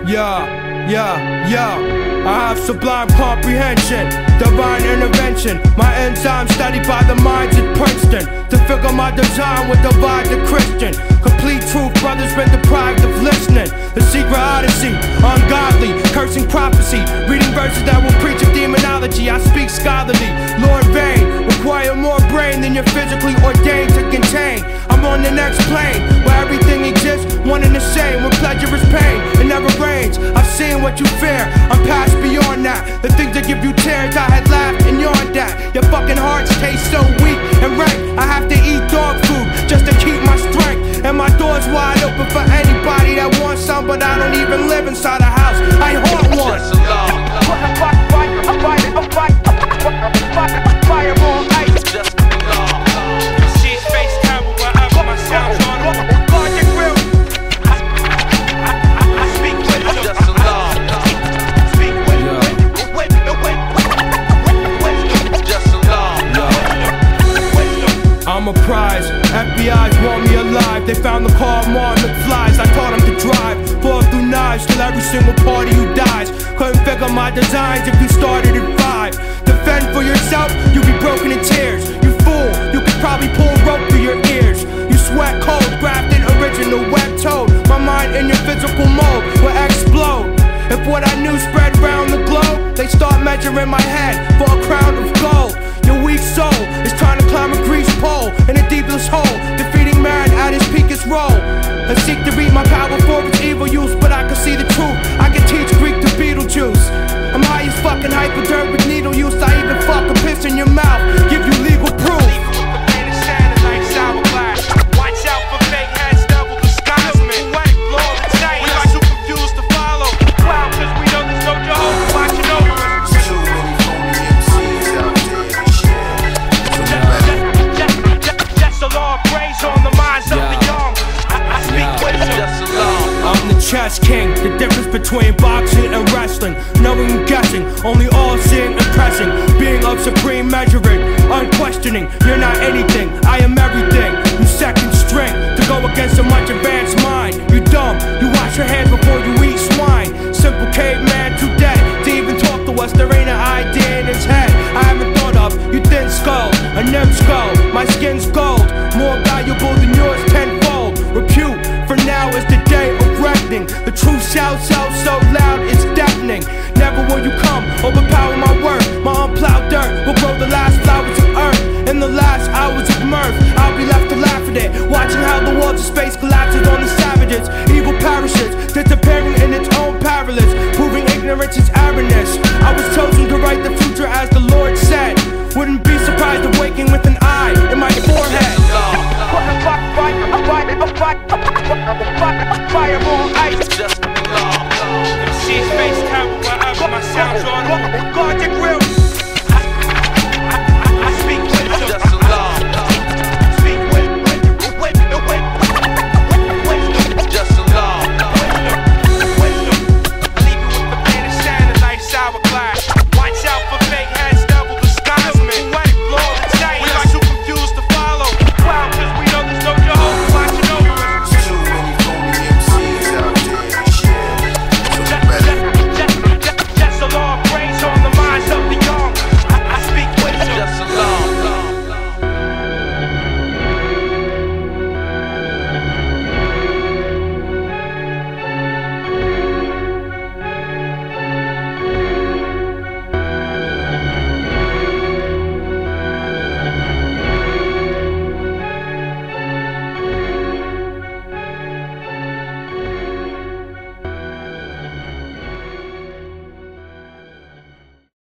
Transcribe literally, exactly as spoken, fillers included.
Yeah, yeah, yeah. I have sublime comprehension, divine intervention. My enzyme studied by the minds at Princeton. To figure my design would divide the Christian. Complete truth, brothers been deprived of listening. The secret odyssey, ungodly, cursing prophecy. Reading verses that will preach a demonology. I speak scholarly, Lord vain. Require more brain than you're physically ordained to contain. I'm on the next plane, where everything exists, one and the same. When pleasure is pain, it never rains. I've seen what you fear, I'm past beyond that. The things that give you tears, I had laughed and yawned at. Your fucking hearts taste so weak and rank. I have to eat dog food just to keep my strength. And my door's wide open for anybody that wants some, but I don't even live inside a house, I haunt one. Fireball ice. See his face terrible wherever my sound's on. Logic real. I speak with him. Just a law. Speak with him. Wait, wait, wait. Just a law. I'm a prize. F B I's want me alive. They found the car Martin McFly's. I taught him to drive. Four through knives till every single party who dies. Couldn't figure my designs if you started at five. Defend for yourself, you be broken in tears. You fool, you could probably pull rope through your ears. You sweat cold, grafted original web toad. My mind in your physical mold will explode. If what I knew spread round the globe, they start measuring my head for a crown of gold. Your weak soul is trying to climb a grease pole in the deepest hole, defeating man at his peakest role. I seek to read my power for its evil use, but I can see the truth. I can teach Greek to Beetlejuice. I'm high as fucking hypodermic needle use. I even fuck a piss in your mouth, give you legal proof. Watch out for fake heads, double disguisement. We are too confused to follow. Wow, cause we know there's no Jehovah watching over us. Just a law of praise on the minds of the young. I speak wisdom. I'm the chess king, the difference between boxing and wrestling. Knowing and guessing, only all seeing and pressing. Being of supreme measuring, unquestioning. You're not anything